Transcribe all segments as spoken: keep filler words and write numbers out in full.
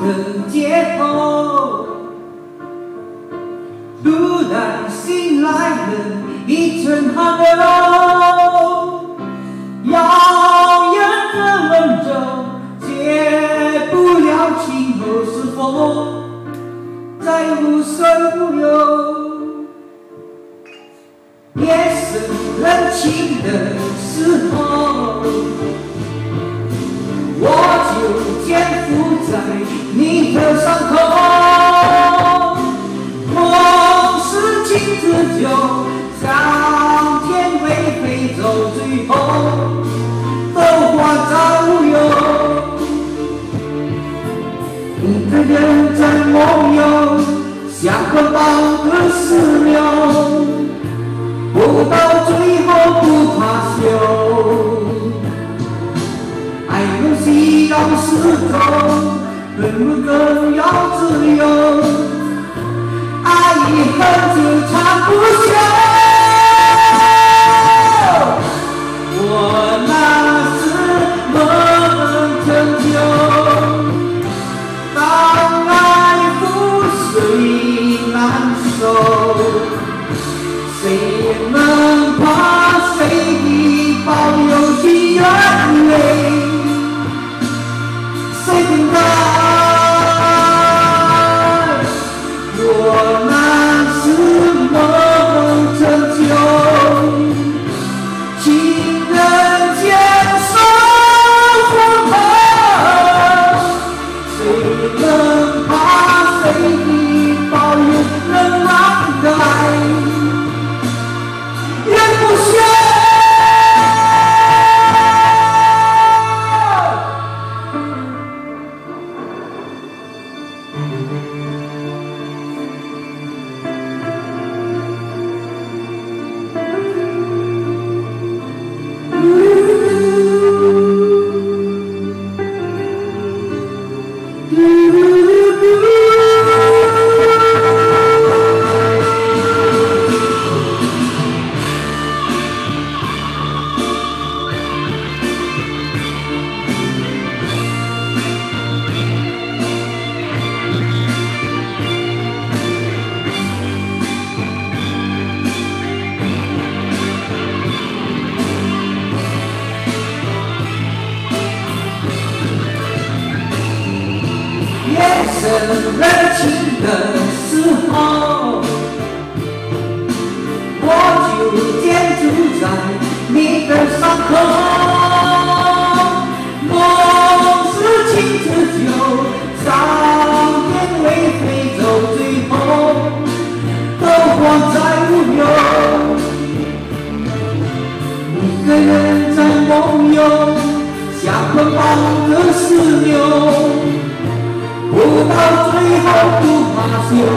的街头，突然醒来了一阵寒流，遥远的温柔解不了今后是否再无声无有。夜深人静的时候，我就肩负在你的伤口，梦是镜子就上天为飞走，最后都化作乌有。一个人在梦游，像个宝的石榴，不到最后不怕朽。爱能需要时空，人更要自由。爱一恨就长不休。我那是梦成就，当爱覆水难收，谁能把谁的保有情眼泪？谁明白？我那是梦成就，情人坚守护候，谁能把谁的保有冷暖的爱？人不休。夜深人静的时候，我就坚住在你的伤口，梦是情之酒，上天为飞走，最后都化在乌有。一个人在梦游，像个梦的石榴，不到最后不怕朽。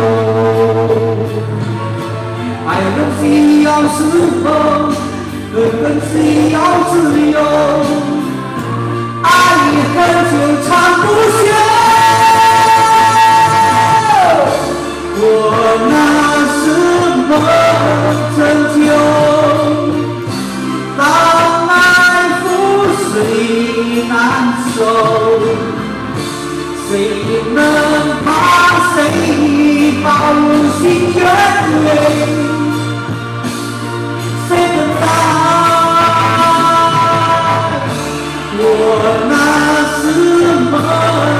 爱人需要时候，人人需要自由。爱一恨就长不休。我那是梦成就，当爱覆水难收。谁能把谁保有心眼泪？谁能答？我那是梦。